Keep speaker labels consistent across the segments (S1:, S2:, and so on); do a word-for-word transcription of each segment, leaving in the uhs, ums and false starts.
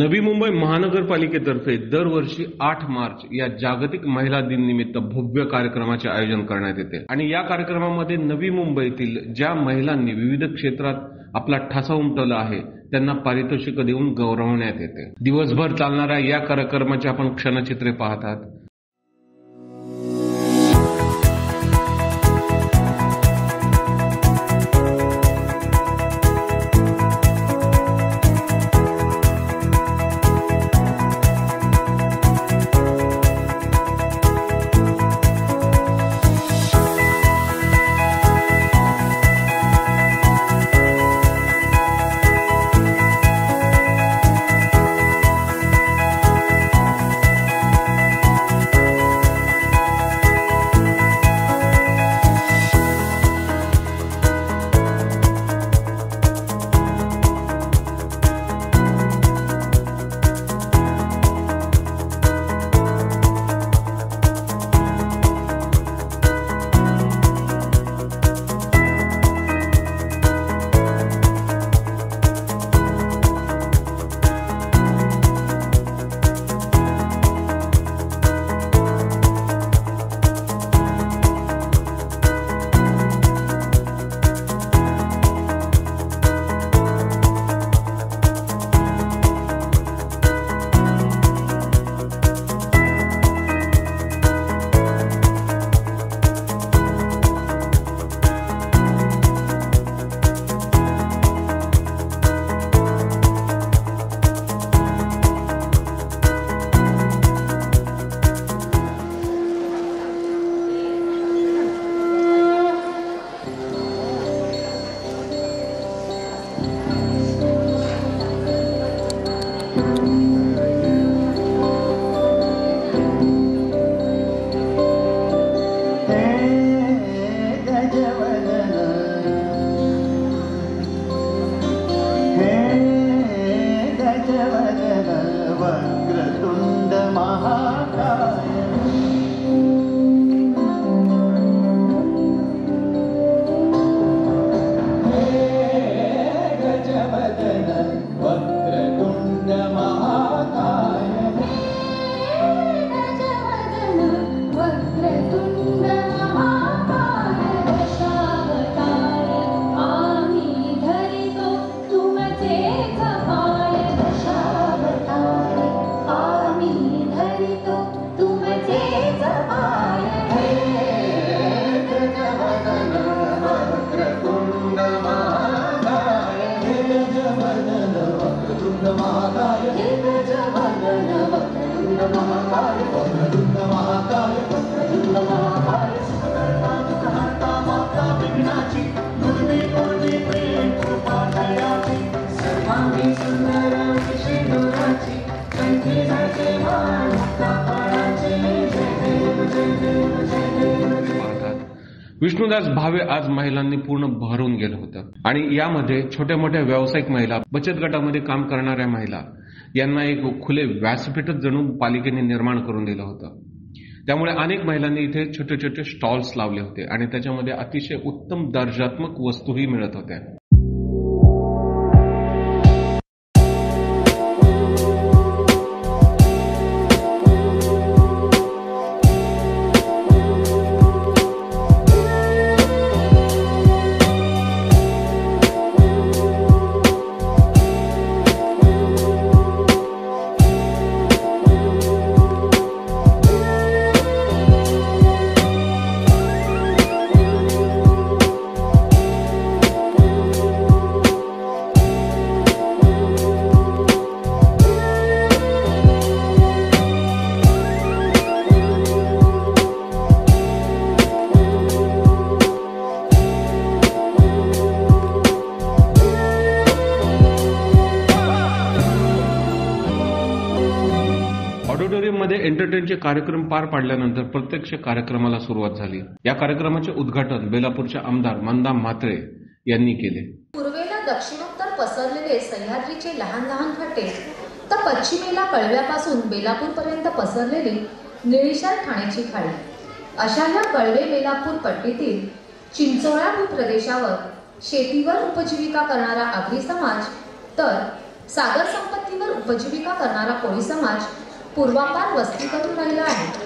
S1: नवी मुंबई महानगरपालिकेतर्फे दरवर्षी आठ मार्च या जागतिक महिला दिन निमित्त भव्य कार्यक्रमाचे आयोजन करण्यात येते आणि या कार्यक्रमामध्ये नवी मुंबईतील ज्या महिलांनी विविध क्षेत्रात आपला ठसा उमटवला आहे त्यांना पारितोषिक देऊन गौरवण्यात येते। दिवसभर चालणाऱ्या या कार्यक्रमाचे आपण क्षणचित्रे पाहत आहात। विष्णुदास भावे आज महिलांनी पूर्ण भरून गेलं होतं आणि यामध्ये छोट्या मोठ्या व्यावसायिक महिला, बचत गटामध्ये काम करणाऱ्या महिला यांना एक खुले व्यासपीठच जणू पालिकेने निर्माण करून दिलं होतं। त्यामुळे अनेक महिलांनी इथे छोटे छोटे स्टॉल्स लावले होते आणि त्याच्यामध्ये अतिशय उत्तम दर्जात्मक वस्तूही मिळत होत्या। ऑडिटोरियममध्ये एंटरटेनचे कार्यक्रम पार पाडल्यानंतर प्रत्यक्ष कार्यक्रमाला सुरुवात झाली। या कार्यक्रमाचे उद्घाटन बेलापूरच्या आमदार मंदा म्हात्रे यांनी केले।
S2: पूर्वेला दक्षिणोत्तर पसरलेले सह्याद्रीचे लहान लहान फाटे तर पश्चिमेला कळव्यापासून बेलापूरपर्यंत पसरलेली निळीशार ठाण्याची खाडी, अशा या कळवे बेलापूर पट्टीतील चिंचोळा भूप्रदेशावर शेतीवर उपजीविका करणारा आगरी समाज तर सागर संपत्तीवर उपजीविका करणारा कोळी समाज पूर्वापार वस्ती करून राहिला आहे.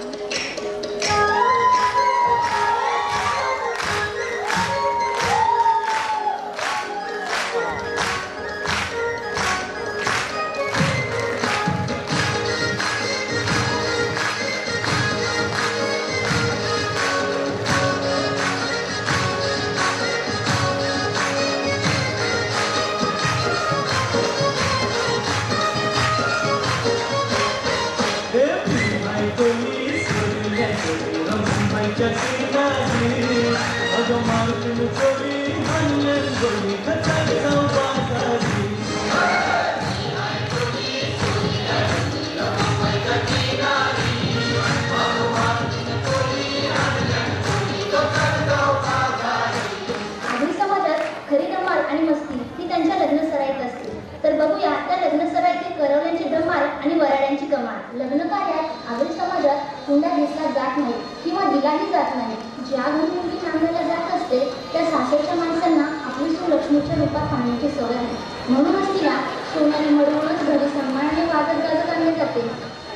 S3: खरी धमाल आणि मस्ती ही त्यांच्या लग्नसराईत असते. तर बघूया त्या लग्नसराईतील करवल्यांची धमाल आणि वराड्यांची कमाल. लग्न कार्यात आगरी समाजात हुंडा घेतला जात नाही किंवा दिलाही जात नाही. ज्या घरी मुलगी नांदायला जात असते त्या सासरच्या माणसांना आपली सून लक्ष्मीच्या रूपात पाहण्याची सवय आहे. म्हणूनच तिला सोन्याने मडवूनच घरी सन्मानाने वाजत गाजत आणले जाते.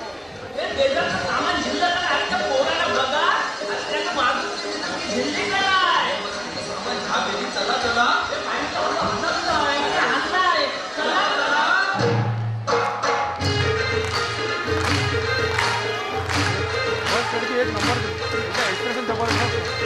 S4: एक नंबर एक्सप्रेशन जबरदस्त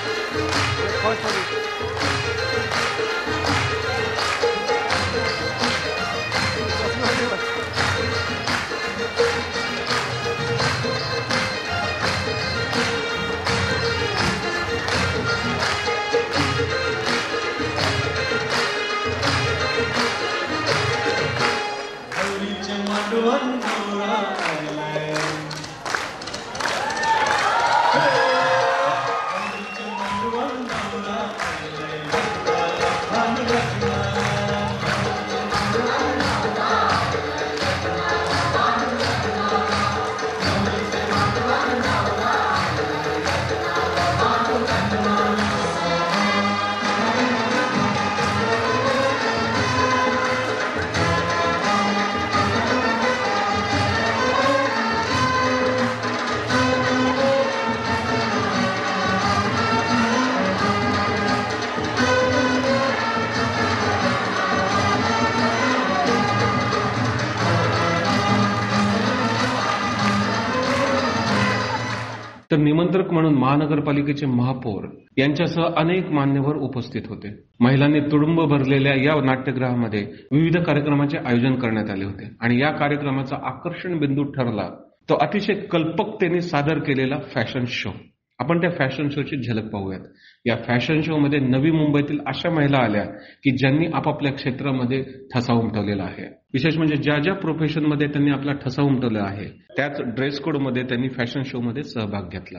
S1: तर निमंत्रक म्हणून महानगरपालिकेचे महापौर यांच्यासह अनेक मान्यवर उपस्थित होते. महिलांनी तुडुंब भरलेल्या या नाट्यगृहामध्ये विविध कार्यक्रमाचे आयोजन करण्यात आले होते आणि या कार्यक्रमाचा आकर्षण बिंदू ठरला तो अतिशय कल्पकतेने सादर केलेला फॅशन शो. आपण त्या फॅशन शोची झलक पाहूयात. या फॅशन शो मध्ये नवी मुंबईतील अशा महिला आल्या की ज्यांनी आपापल्या क्षेत्रामध्ये ठसा उमटवलेला आहे. विशेष म्हणजे ज्या ज्या प्रोफेशन मध्ये त्यांनी आपला ठसा उमटवला आहे त्याच ड्रेस कोड मध्ये त्यांनी फॅशन शो मध्ये सहभाग घेतला.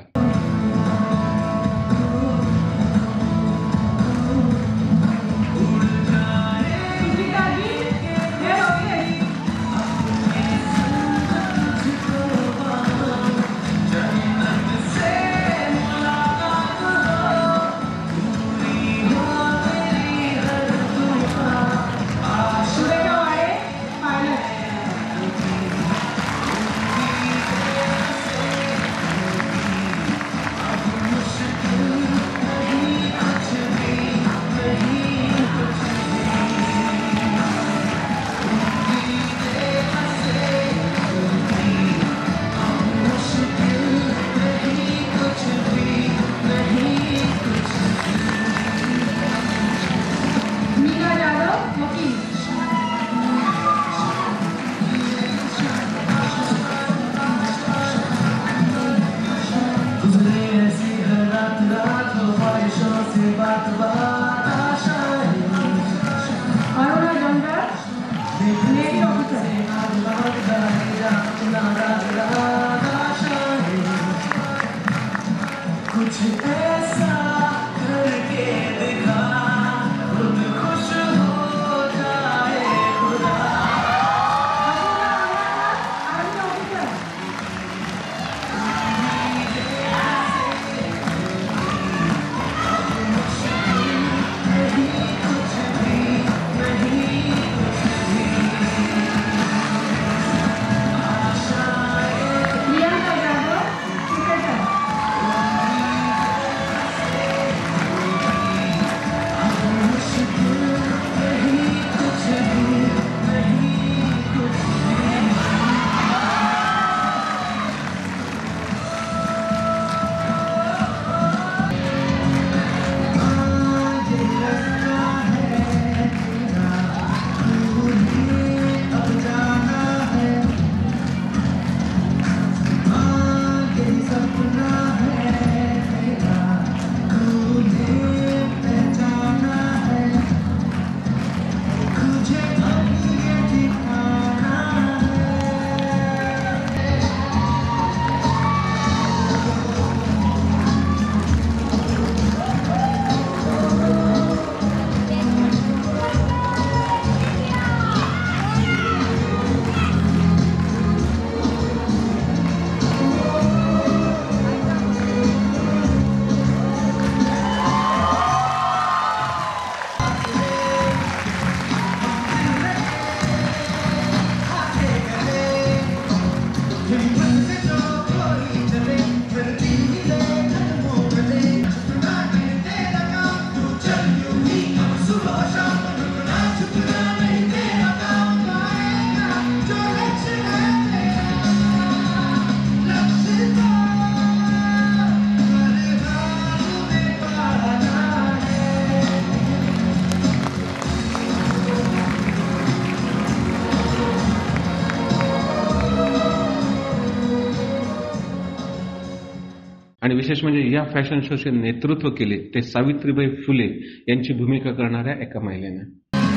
S1: आणि विशेष म्हणजे या फॅशन शोचे नेतृत्व केले ते सावित्रीबाई फुले यांची भूमिका करणाऱ्या एका महिलेने.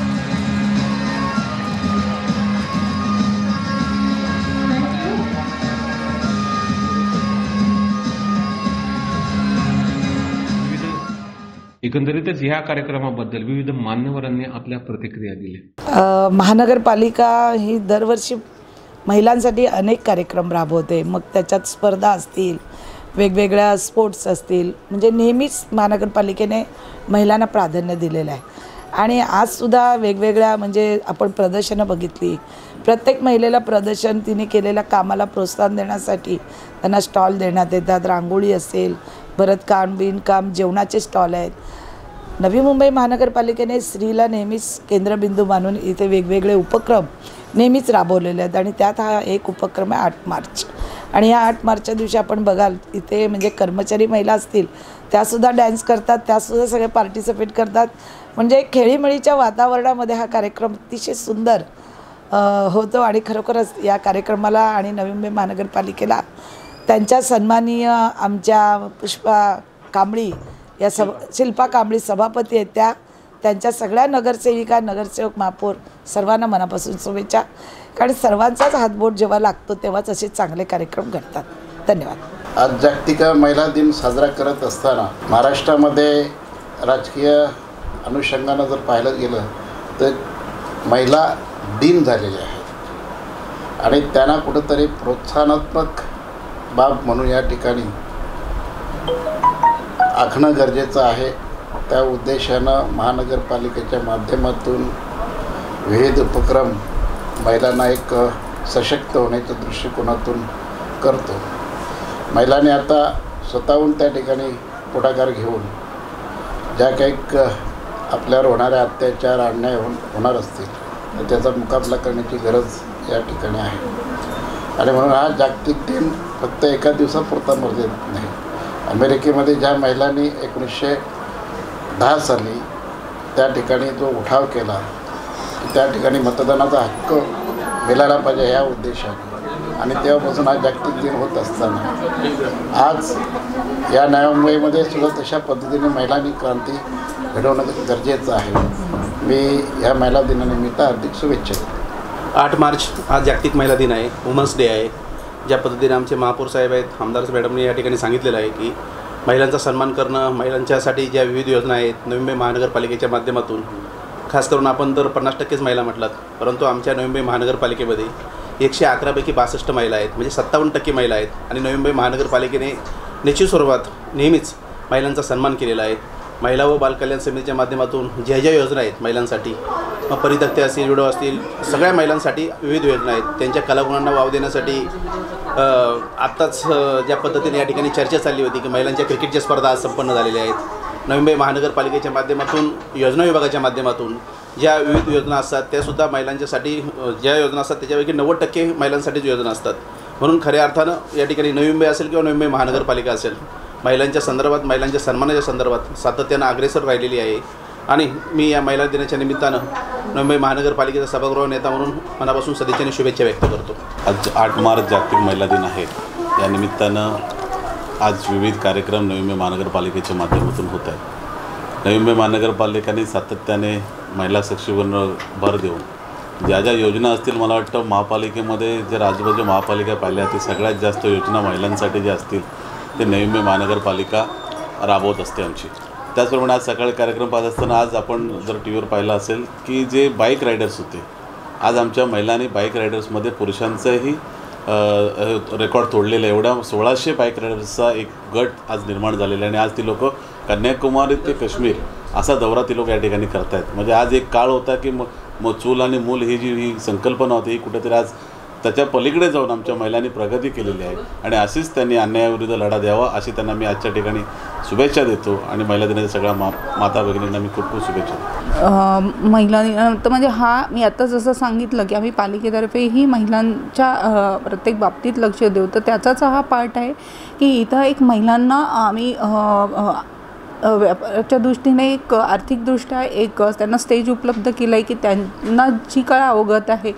S1: एकंदरीतच या कार्यक्रमाबद्दल विविध मान्यवरांनी आपल्या प्रतिक्रिया दिल्या.
S5: महानगरपालिका ही दरवर्षी महिलांसाठी अनेक कार्यक्रम राबवते. मग त्याच्यात स्पर्धा असतील, वेगवेगळ्या स्पोर्ट्स असतील, म्हणजे नेहमीच महानगरपालिकेने महिलांना प्राधान्य दिलेलं आहे. आणि आजसुद्धा वेगवेगळ्या म्हणजे आपण प्रदर्शनं बघितली. प्रत्येक महिलेला प्रदर्शन तिने केलेल्या कामाला प्रोत्साहन देण्यासाठी त्यांना स्टॉल देण्यात येतात. रांगोळी असेल, भरतकाम, विणकाम, जेवणाचे स्टॉल आहेत. नवी मुंबई महानगरपालिकेने स्त्रीला नेहमीच केंद्रबिंदू मानून इथे वेगवेगळे उपक्रम नेहमीच राबवलेले आहेत. आणि त्यात हा एक उपक्रम आहे आठ मार्च. आणि या आठ मार्चच्या दिवशी आपण बघाल इथे म्हणजे कर्मचारी महिला असतील त्यासुद्धा डॅन्स करतात, त्यासुद्धा सगळे पार्टिसिपेट करतात. म्हणजे खेळीमेळीच्या वातावरणामध्ये हा कार्यक्रम अतिशय सुंदर होतो. आणि खरोखरच या कार्यक्रमाला आणि नवी मुंबई महानगरपालिकेला त्यांच्या सन्माननीय आमच्या पुष्पा कांबळी या सभ शिल्पा कांबळी सभापती आहेत, त्या त्यांच्या सगळ्या नगरसेविका, नगरसेवक, महापौर सर्वांना मनापासून शुभेच्छा. कारण सर्वांचाच हातबोट जेव्हा लागतो तेव्हाच असे चांगले कार्यक्रम घडतात. धन्यवाद.
S6: आज जागतिक महिला दिन साजरा करत असताना महाराष्ट्रामध्ये राजकीय अनुषंगानं जर पाहिलं गेलं तर महिला दिन झालेले आहेत आणि त्यांना कुठंतरी प्रोत्साहनात्मक बाब म्हणून या ठिकाणी आखणं गरजेचं आहे. त्या उद्देशानं महानगरपालिकेच्या माध्यमातून विविध उपक्रम महिलांना एक सशक्त होण्याच्या दृष्टिकोनातून करतो. महिलांनी आता स्वतःहून त्या ठिकाणी पुढाकार घेऊन ज्या काही आपल्यावर होणारे अत्याचार, अन्याय हो होणार असतील तर त्याचा मुकाबला करण्याची गरज या ठिकाणी आहे. आणि म्हणून हा जागतिक दिन फक्त एका दिवसापुरता मर्यादित नाही. अमेरिकेमध्ये ज्या महिलांनी एकोणीसशे दहा साली त्या ठिकाणी जो उठाव केला की त्या ठिकाणी मतदानाचा हक्क मिळाला पाहिजे ह्या उद्देशाने, आणि तेव्हापासून हा जागतिक दिन होत असताना आज या नवी मुंबईमध्ये सुद्धा तशा पद्धतीने महिलांनी क्रांती घडवणं गरजेचं आहे. मी ह्या महिला दिनानिमित्त हार्दिक शुभेच्छा देतो.
S7: आठ मार्च हा जागतिक महिला दिन आहे, वुमन्स डे आहे. ज्या पद्धतीने आमचे महापौर साहेब आहेत, आमदार मॅडमने या ठिकाणी सांगितलेलं आहे की महिलांचा सन्मान करणं, महिलांच्यासाठी ज्या विविध योजना आहेत नवी मुंबई महानगरपालिकेच्या माध्यमातून, खास करून आपण तर पन्नास टक्केच महिला म्हटलात, परंतु आमच्या नवी मुंबई महानगरपालिकेमध्ये एकशे अकरापैकी बासष्ट महिला आहेत, म्हणजे सत्तावन्न टक्के महिला आहेत. आणि नवी मुंबई महानगरपालिकेने निश्चित स्वरूपात नेहमीच महिलांचा सन्मान केलेला आहे. महिला व बालकल्याण समितीच्या माध्यमातून ज्या ज्या योजना आहेत महिलांसाठी, मग परित्यक्त्या असतील, विडो असतील, सगळ्या महिलांसाठी विविध योजना आहेत. त्यांच्या कलागुणांना वाव देण्यासाठी आत्ताच ज्या पद्धतीने या ठिकाणी चर्चा चालली होती की महिलांच्या क्रिकेटच्या स्पर्धा आज संपन्न झालेल्या आहेत. नवी मुंबई महानगरपालिकेच्या माध्यमातून, योजना विभागाच्या माध्यमातून ज्या विविध योजना असतात त्यासुद्धा महिलांच्यासाठी, ज्या योजना असतात त्याच्यापैकी नव्वद टक्के महिलांसाठीच योजना असतात. म्हणून खऱ्या अर्थानं या ठिकाणी नवी मुंबई असेल किंवा नवी मुंबई महानगरपालिका असेल, महिलांच्या संदर्भात, महिलांच्या सन्मानाच्या संदर्भात सातत्यानं अग्रेसर राहिलेली आहे. आणि मी या महिला दिनाच्या निमित्तानं नवी मुंबई महानगरपालिकेचा सभागृह नेता म्हणून मनापासून सदिच्छेने शुभेच्छा व्यक्त करतो.
S8: आज आठ मार्च जागतिक महिला दिन आहे. या निमित्तानं आज विविध कार्यक्रम नवी मुंबई महानगरपालिकेच्या माध्यमातून होत आहेत. नवी मुंबई महानगरपालिकेने सातत्याने महिला सक्षमीकरणावर भर देऊन ज्या ज्या योजना असतील, मला वाटतं महापालिकेमध्ये जर आजूबाजू महापालिका पाहिल्या तर सगळ्यात जास्त योजना महिलांसाठी ज्या असतील ते नवी मुंबई महानगरपालिका राबवत असते आमची. त्याचप्रमाणे आज सकाळी कार्यक्रम पाहत असताना आज आपण जर टी व्हीवर पाहिलं असेल की जे बाईक रायडर्स होते, आज आमच्या महिलांनी बाईक रायडर्समध्ये पुरुषांचंही रेकॉर्ड तोडलेलं आहे. एवढ्या सोळाशे बाईक रायडर्सचा एक गट आज निर्माण झालेला आहे. आणि आज ती लोक कन्याकुमारी ते काश्मीर असा दौरा ती लोक या ठिकाणी करत आहेत. म्हणजे आज एक काळ होता की म मग चूल आणि मूल ही जी ही संकल्पना होती ही कुठेतरी आज त्याच्या पलीकडे जाऊन आमच्या महिलांनी प्रगती केलेली आहे. आणि अशीच त्यांनी अन्यायाविरुद्ध लढा द्यावा अशी त्यांना मी आजच्या ठिकाणी शुभेच्छा देतो. आणि महिला दिनाच्या सगळ्या मा माता भगिनींना मी खूप खूप शुभेच्छा देतो.
S9: महिला दिनानंतर म्हणजे हा मी आता जसं सांगितलं की आम्ही पालिकेतर्फेही महिलांच्या प्रत्येक बाबतीत लक्ष देऊ, तर त्याचाच हा पार्ट आहे की इथं एक महिलांना आम्ही व्यापाराच्या दृष्टीने एक आर्थिकदृष्ट्या एक त्यांना स्टेज उपलब्ध केलं आहे की त्यांना जी कळा अवगत आहे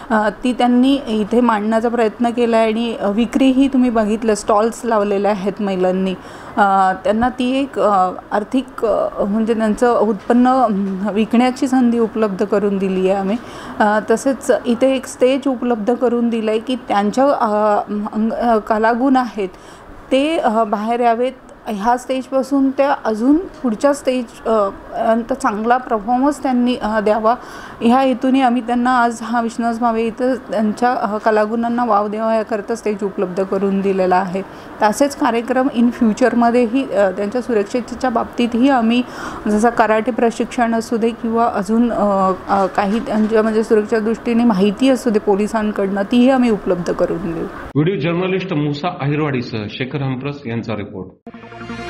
S9: अ, ती त्यांनी इथे मांडण्याचा प्रयत्न केला आहे आणि विक्रीही तुम्ही बघितलं, स्टॉल्स लावलेले आहेत महिलांनी. अ, त्यांना ती एक अ, आर्थिक अ, म्हणजे त्यांचं उत्पन्न विकण्याची संधी उपलब्ध करून दिली आहे आम्ही. अ, तसेच इथे एक स्टेज उपलब्ध करून दिलं आहे की त्यांच्या अ, अंग- कलागुण आहेत ते अ, बाहेर यावेत. ह्या स्टेजपासून त्या अजून पुढच्या स्टेज अंत चांगला परफॉर्मन्स त्यांनी अ, द्यावा ह्या हेतूने आम्ही त्यांना आज हा विश्वास भावे इथं त्यांच्या अ, कलागुणांना वाव द्यावा याकरता स्टेज उपलब्ध करून दिलेला आहे. तसेच कार्यक्रम इन फ्युचरमध्येही अ, त्यांच्या सुरक्षेच्या बाबतीतही आम्ही जसं कराटे प्रशिक्षण असू दे किंवा अजून अ, अ, काही त्यांच्या म्हणजे सुरक्षेच्या दृष्टीने माहिती असू दे पोलिसांकडनं, तीही आम्ही उपलब्ध करून देऊ.
S1: व्हिडिओ जर्नलिस्ट मुसा अहिरवाडीसह शेखर हमप्रस यांचा रिपोर्ट.